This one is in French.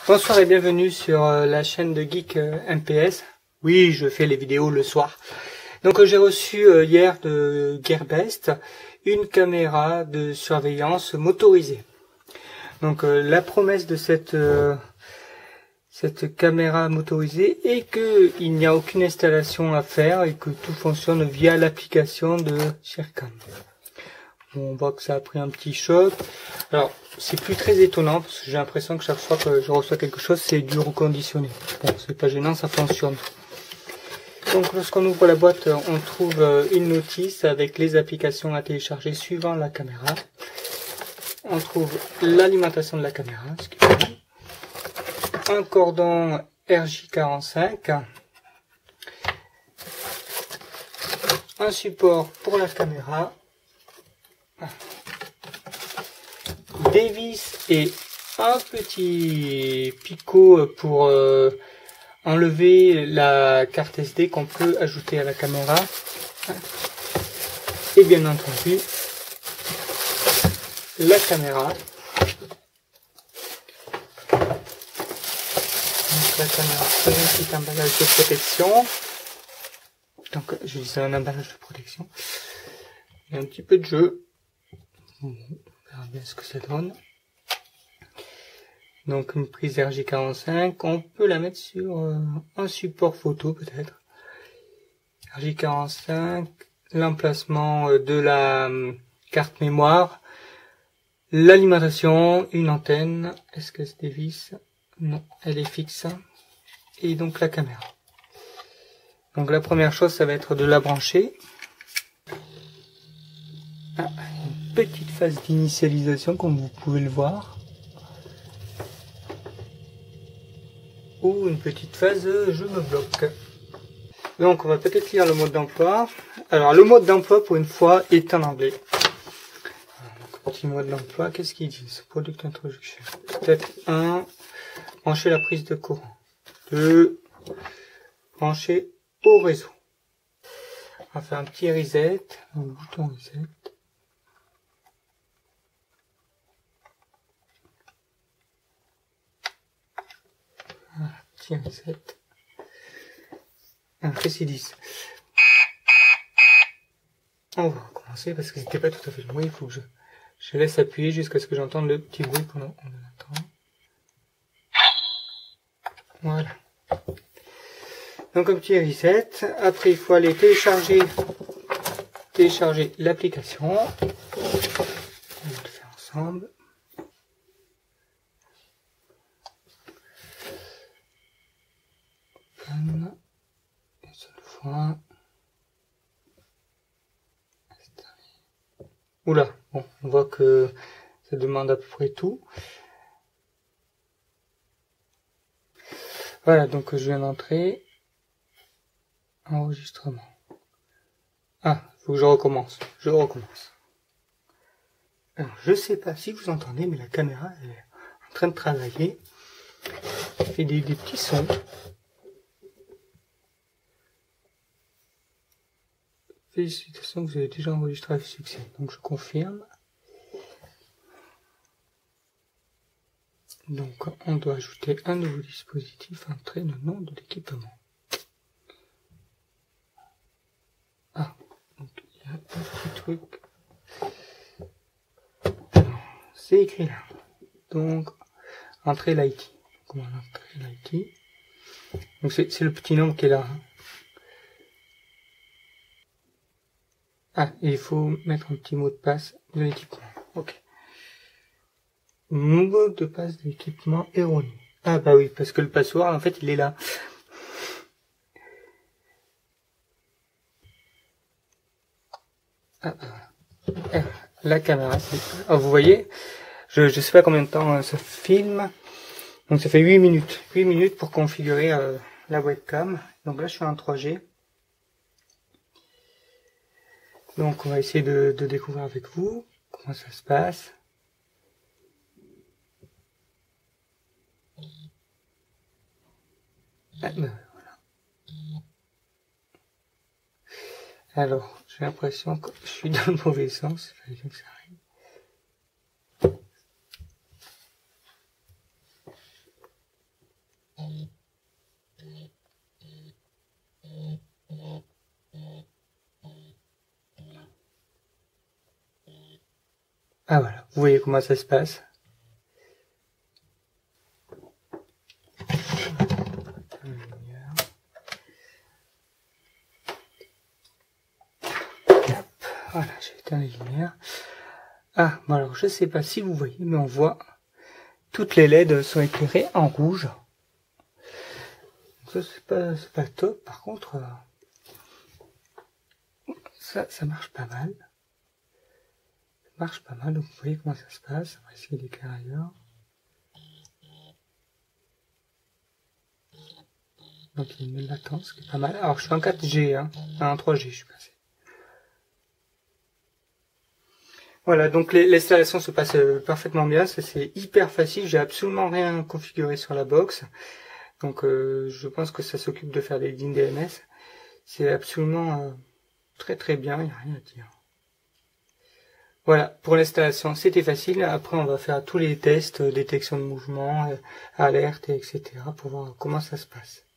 Bonsoir et bienvenue sur la chaîne de Geek MPS. Oui, je fais les vidéos le soir. Donc j'ai reçu hier de Gearbest une caméra de surveillance motorisée. Donc la promesse de cette caméra motorisée est qu'il n'y a aucune installation à faire et que tout fonctionne via l'application de Sharecam. On voit que ça a pris un petit choc. Alors, c'est plus très étonnant parce que j'ai l'impression que chaque fois que je reçois quelque chose, c'est du reconditionné. Bon, c'est pas gênant, ça fonctionne. Donc, lorsqu'on ouvre la boîte, on trouve une notice avec les applications à télécharger suivant la caméra. On trouve l'alimentation de la caméra, ce qui est bien. Un cordon RJ45. Un support pour la caméra. Des vis et un petit picot pour enlever la carte SD qu'on peut ajouter à la caméra. Et bien entendu, la caméra. Donc la caméra a un petit emballage de protection. Donc je dis un emballage de protection. Il y a un petit peu de jeu. On verra bien ce que ça donne. Donc une prise RJ45, on peut la mettre sur un support photo peut-être. RJ45, l'emplacement de la carte mémoire, l'alimentation, une antenne. Est-ce que c'est des vis? Non, elle est fixe. Et donc la caméra. Donc la première chose, ça va être de la brancher. Une petite phase d'initialisation comme vous pouvez le voir. Ou une petite phase je me bloque. Donc on va peut-être lire le mode d'emploi. Alors le mode d'emploi pour une fois est en anglais. Donc, petit mode d'emploi, qu'est-ce qu'ils disent? Product introduction. Peut-être 1. Brancher la prise de courant. 2. Brancher au réseau. On va faire un petit reset. Un bouton reset. Petit reset. Après c'est 10. On va recommencer parce que c'était pas tout à fait le bruit. Il faut que je laisse appuyer jusqu'à ce que j'entende le petit bruit pendant qu'on attend. Voilà. Donc un petit reset. Après il faut aller télécharger l'application. On va le faire ensemble. Une seule fois. Oula, bon, on voit que ça demande à peu près tout. Voilà, donc je viens d'entrer. Enregistrement. Ah, il faut que je recommence. Je recommence. Alors, je sais pas si vous entendez, mais la caméra est en train de travailler. Elle fait des petits sons. Félicitations, vous avez déjà enregistré avec succès. Donc je confirme. Donc on doit ajouter un nouveau dispositif, entrer le nom de l'équipement. Ah, donc il y a un petit truc. C'est écrit là. Donc entrer l'IT. Comment entrer l'IT? Donc c'est le petit nombre qui est là. Ah, et il faut mettre un petit mot de passe de l'équipement. Ok. Mot de passe de l'équipement erroné. Ah bah oui, parce que le password, en fait, il est là. Ah, la caméra, oh, vous voyez, je sais pas combien de temps ça filme. Donc ça fait 8 minutes. 8 minutes pour configurer la webcam. Donc là, je suis en 3G. Donc on va essayer de découvrir avec vous comment ça se passe. Ah, ben, voilà. Alors, j'ai l'impression que je suis dans le mauvais sens. Il fallait bien que ça arrive. Ah voilà, vous voyez comment ça se passe. Voilà, j'ai éteint les lumières. Ah, bon alors je sais pas si vous voyez, mais on voit toutes les LED sont éclairées en rouge. Donc ça c'est pas top. Par contre, ça marche pas mal. Ça marche pas mal. Donc vous voyez comment ça se passe. On va essayer d'éclairer ailleurs. Donc il y a une latence qui est pas mal. Alors je suis en 4G, hein, en 3G je suis passé. Voilà, donc l'installation se passe parfaitement bien, c'est hyper facile, j'ai absolument rien configuré sur la box. Donc je pense que ça s'occupe de faire des lignes DNS. C'est absolument très très bien, il n'y a rien à dire. Voilà, pour l'installation c'était facile. Après on va faire tous les tests, détection de mouvement, alerte, etc. pour voir comment ça se passe.